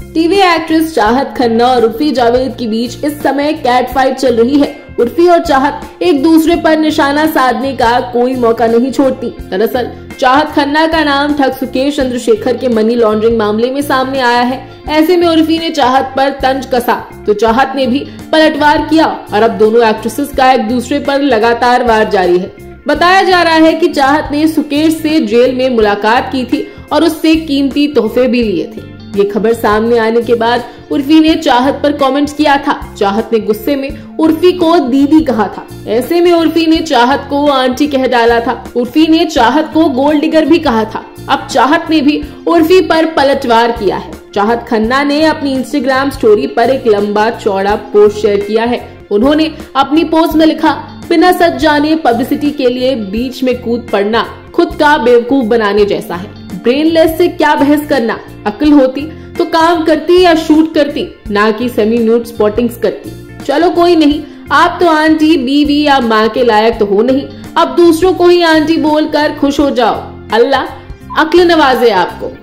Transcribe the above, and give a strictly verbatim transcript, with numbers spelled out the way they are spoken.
TV actress चाहत खन्ना और उर्फी जावेद के बीच इस समय कैट फाइट चल रही है। उर्फी और चाहत एक दूसरे पर निशाना साधने का कोई मौका नहीं छोड़ती। दरअसल चाहत खन्ना का नाम ठग सुकेश चंद्रशेखर के मनी लॉन्ड्रिंग मामले में सामने आया है। ऐसे में उर्फी ने चाहत पर तंज कसा तो चाहत ने भी पलटवार किया और अब दोनों एक्ट्रेसेस का एक दूसरे पर लगातार वार जारी है। बताया जा रहा है कि चाहत ने सुकेश से जेल में मुलाकात की थी और उससे कीमती तोहफे भी लिए थे। ये खबर सामने आने के बाद उर्फी ने चाहत पर कमेंट्स किया था। चाहत ने गुस्से में उर्फी को दीदी कहा था। ऐसे में उर्फी ने चाहत को आंटी कह डाला था। उर्फी ने चाहत को गोल्ड डिगर भी कहा था। अब चाहत ने भी उर्फी पर पलटवार किया है। चाहत खन्ना ने अपनी इंस्टाग्राम स्टोरी पर एक लंबा चौड़ा पोस्ट शेयर किया है। उन्होंने अपनी पोस्ट में लिखा, बिना सच जाने पब्लिसिटी के लिए बीच में कूद पड़ना खुद का बेवकूफ बनाने जैसा है। ब्रेनलेस से क्या बहस करना, अक्ल होती तो काम करती या शूट करती, ना कि सेमी न्यूड स्पॉटिंग्स करती। चलो कोई नहीं, आप तो आंटी, बीवी या माँ के लायक तो हो नहीं, अब दूसरों को ही आंटी बोलकर खुश हो जाओ। अल्लाह अक्ल नवाजे आपको।